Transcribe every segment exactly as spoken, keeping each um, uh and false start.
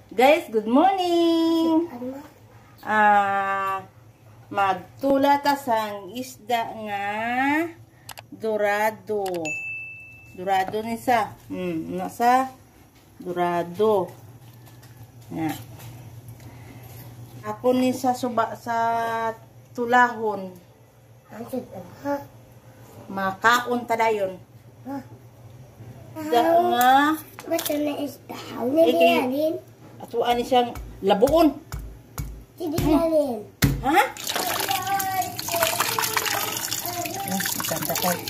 Guys, good morning. Ah, magtula ta sang isda nga dorado. Dorado ni sa. Hmm, nasa dorado. Nga. Ako ni sa suba sa tulahon. Makaon ta dayon. Da nga Basta na isda. Hindi natin. atuan ni siyang labuon. Hindi natin. Ha? Ah, ganda tayo.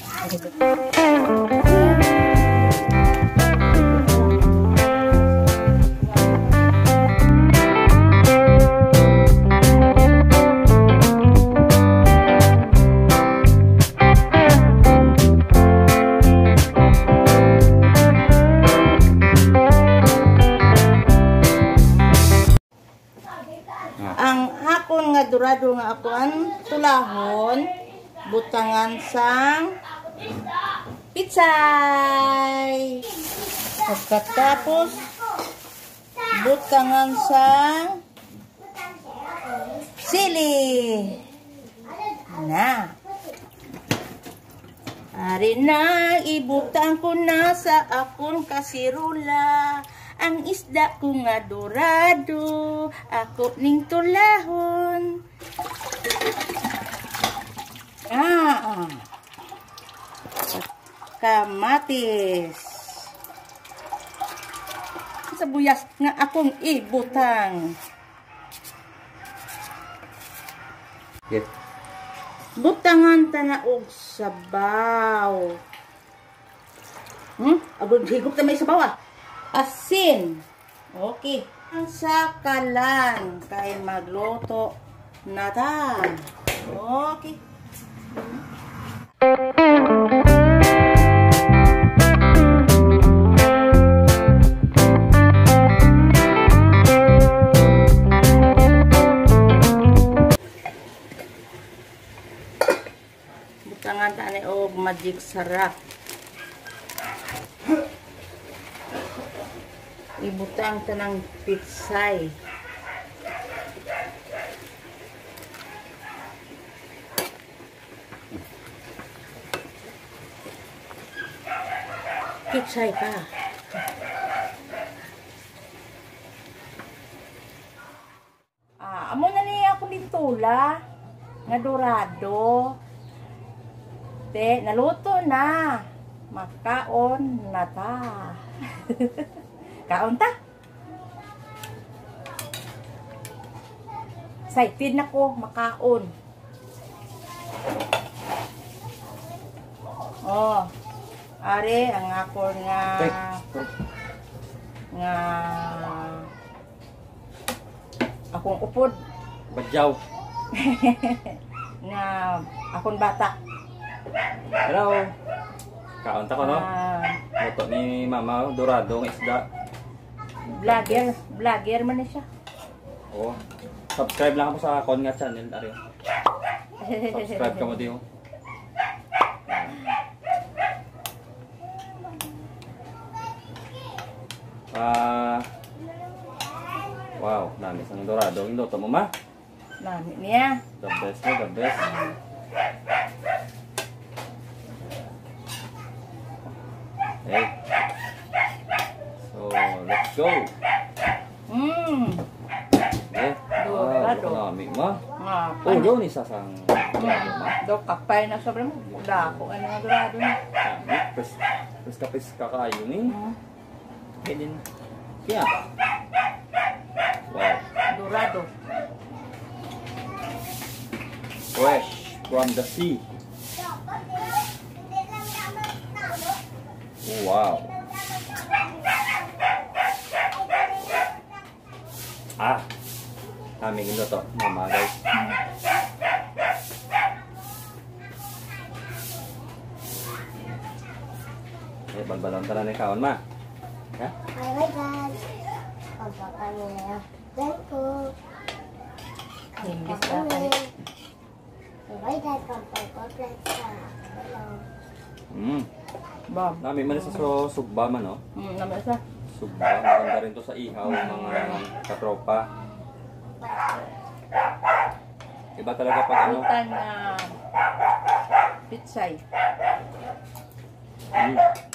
Ang hapon nga dorado nga akuan tulahon butangan sang pitsay. Pagkatapos butangan sang sili. Na. Ari na ibutang ko na sa akong kasirula. Ang isda ko nga dorado, ako ning tulahon. Ah, kamatis. Sabuyas nga akong ibutang. Yes. Butangan ta na og sabaw. Hmm? Agud higop ta may sabaw ah. Asin. Okay. Ang sakalan kay magluto na ta. Okay. Butangan ta ni og magic sarap. Ibutang ta ng pitsay. Pitsay pa. Ah, amo na niya ako ditula nga dorado. Te, naluto na. Makaon na ta. Kaon ta. Excited na ko makaon. Oh. Are ang ako nga nga akong upod. Badyaw. Nga akong bata. Hello. Kaon ta ko no? Ah, Luto ni Mama dorado ng isda. vlogger, vlogger man na siya. Oh. Subscribe lang ako sa Kon nga channel ari. Subscribe ka mo diyo. Ah. Wow, dami sang dorado ang luto mo ma. Nami niya. The best, the best. Okay. So, let's go. Hmm. Okay. Dorado. Ah, dami mo. Nga, Oh, doon isa sang dorado ma. do kapay na sobra mo. Dako ano nga dorado na. Dami. Pres, pres ka pres ka kayo ni. Hmm. Ganyan. Kaya. Wow. Dorado. Fresh from the sea. Oh, wow. Ah. Aming ilo to. Mama guys. Eh, balbalon tara ni kaon ma. Ha? Bye guys. Pampakan nila. Thank you. English na tayo. Bye guys. Pampakan nila. Hello. Hmm. Bob. Nami man sa so sugba man no. Hmm, naman sa. Subang. Maganda rin to sa ihaw, mga katropa. Iba talaga pag ano. Butan na pitsay. Mm.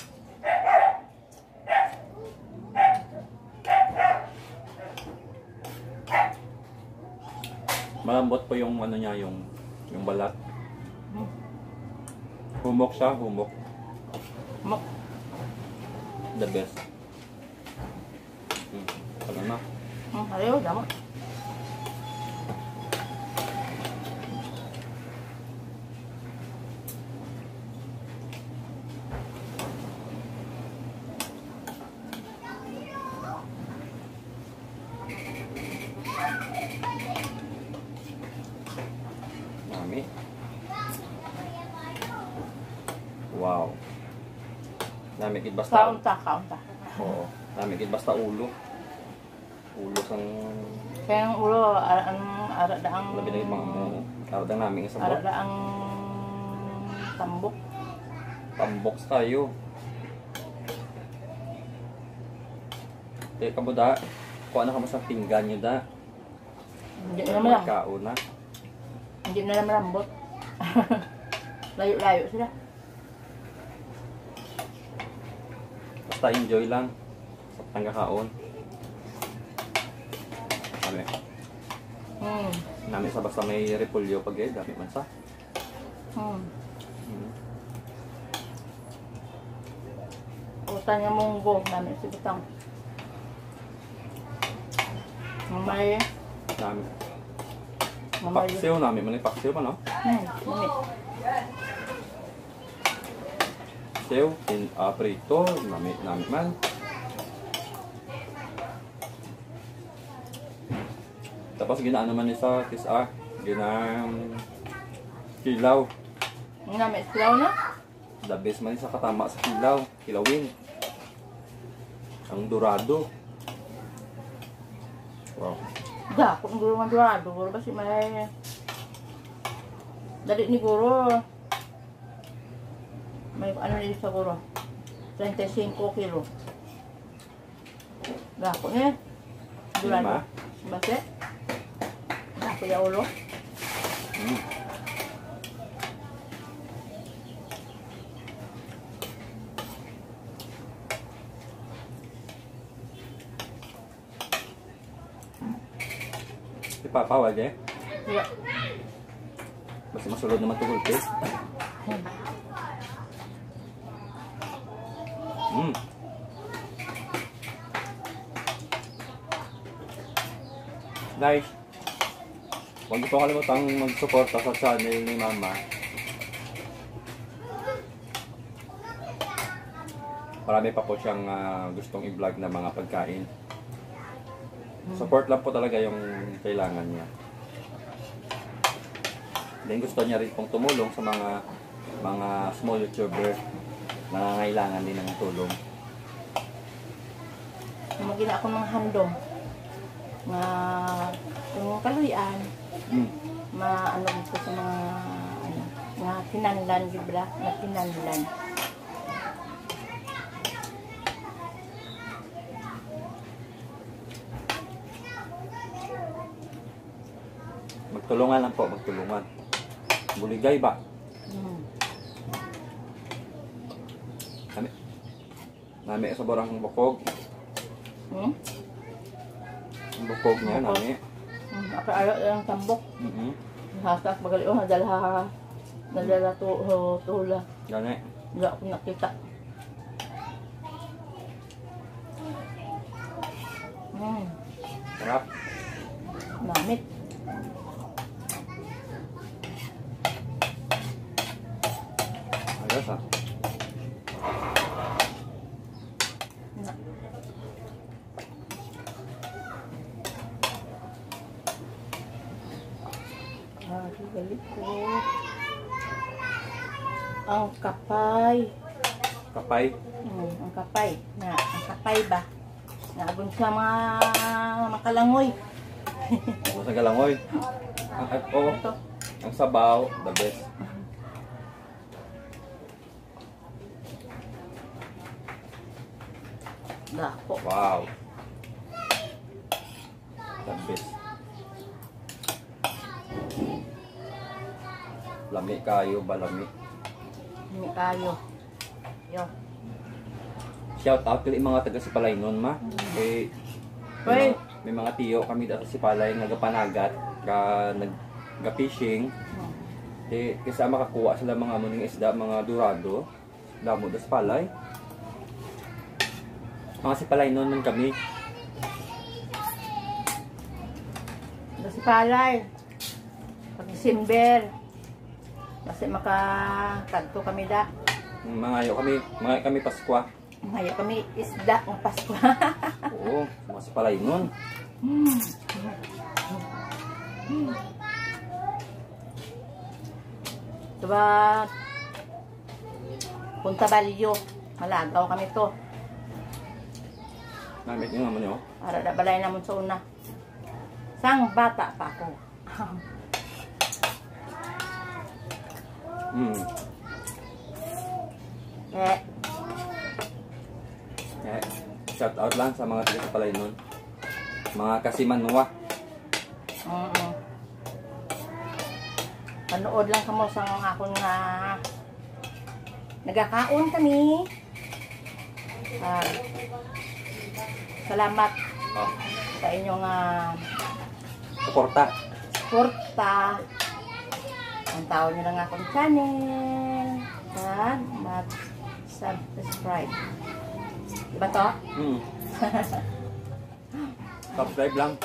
Malambot po yung ano niya, yung yung balat. Hmm. Humok siya, humok. Mok. The best. Hmm. Ano na? Hmm, ayaw, damo. Mami. Wow. Nami kid basta. Kaunta, kaunta. Oo. Nami kid basta ulo. Ulo sang Kaya ang ulo, ara ang ara daang labi na yung mga ano. Tawag na namin isang ara daang tambok. Tambox tayo. Teka mo da. Kuha na ka mo sa pinggan nyo da. Hindi na naman lang. Kao na. Hindi na naman lambot. Layo-layo sila. Basta enjoy lang. Sa tanggakaon. Kami. Hmm. Nami sa basta may repolyo pag eh. Dami man sa. Hmm. Hmm. Utan yung munggo namin si Butang. Mamay. Nami. Mamay. Paksiw nami. Mali paksiw man no? Hmm. Mami. Paksiw. In, uh, prito. Nami, nami man. Tapos ginaan naman ni sa Kiss R. Ginang kilaw. Namin silaw na. The best man sa katama sa kilaw. Kilawin. Ang dorado. Wow. Da, kung guro man durado, guro ba si may dali ni guro. May ano nila sa guro. thirty-five kilo. Gako niya. Durado. Lima? Base? Gako ya ulo. Mm. Ipapawag eh. Yeah. Basta masulod naman ito gulpis. Mm. Guys, huwag niyo po kalimutang mag-suporta sa channel ni Mama. Marami pa po siyang ah, gustong i-vlog na mga pagkain. Support lang po talaga yung kailangan niya. Then gusto niya rin pong tumulong sa mga mga small YouTuber na nangangailangan din ng tulong. Magina ako ng handom. Mga yung kaluyan, Mm. ma ano dito sa mga ano, mga kinanlan, di ba? Mga kinanlan. Magtulungan lang po, magtulungan. Buligay ba? Hmm. Nami. Nami sa borang bukog. Hmm? Ang bukog niya, Bukog. nami. Hmm. Ako ayaw yung tambok. Mm-hmm. Hakas magali oh, nadala nadala to ho, tula. Gani. Wala ako nakita. Hmm. Sarap. Namit. Ayos ah. Na. Ah, galit ko. Ang kapay. Kapay. Hmm, ang kapay. Na, ang kapay ba? Naabon sa mga makalangoy. Ako sa galangoy. Ang at oh, Ito. ang sabaw, the best. Dako. Wow. The best. Lami kayo ba lami? Hindi kayo. Yo. Shout out kay mga taga Sipalay nun ma. Eh, may, Wait. mga, may mga tiyo kami dito sa Sipalay nagapanagat, ka nag-fishing. Eh, kaysa makakuha sila mga muning isda, mga dorado, damo da Sipalay. Mga Sipalay nun man kami. Kasi palay. Pag December. Kasi makakadto kami da. Mga ayo kami, mga kami Paskwa. Ngayon kami isda ng Pasko. Oo, mga Sipalay nun. Diba? Punta Balyo. Malagaw kami to. Namit yung naman yun. Para na balay naman sa una. Sang bata pa ako. Hmm. Eh, Eh, shout out lang sa mga taga Sipalay nun. Mga kasimanwa. oo. Panood lang kamo sa akon nga nagakaon kami. Ah, salamat Oh, sa inyong uh, suporta. suporta. Ang tao nyo lang akong channel. At mag-subscribe. Diba to? Hmm. Subscribe lang.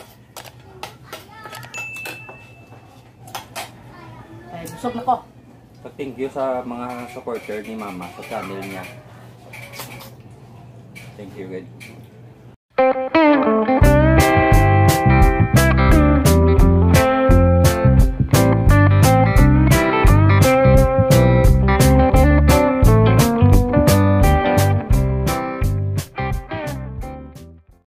Ay, busog na ko. So, thank you sa mga supporter ni Mama sa channel niya. Thank you, guys.